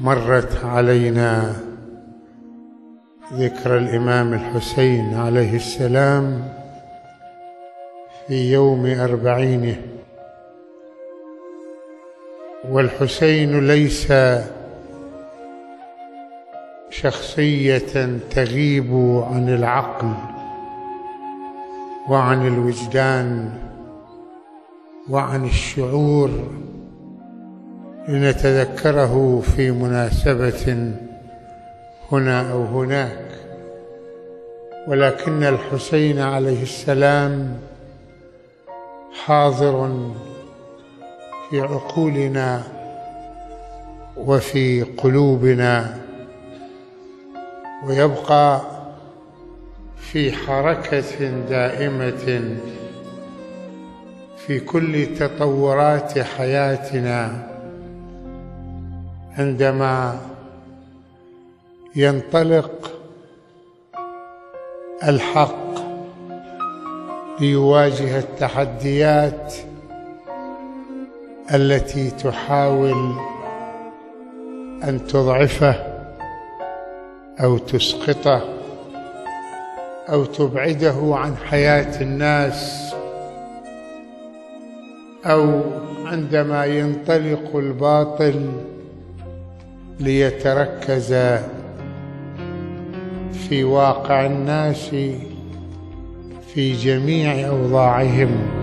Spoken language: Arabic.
مرت علينا ذكر الإمام الحسين عليه السلام في يوم 40، والحسين ليس شخصية تغيب عن العقل وعن الوجدان وعن الشعور لنتذكره في مناسبة هنا أو هناك، ولكن الحسين عليه السلام حاضر في عقولنا وفي قلوبنا، ويبقى في حركة دائمة في كل تطورات حياتنا عندما ينطلق الحق ليواجه التحديات التي تحاول أن تضعفه أو تسقطه أو تبعده عن حياة الناس، أو عندما ينطلق الباطل ليتركز في واقع الناس في جميع أوضاعهم.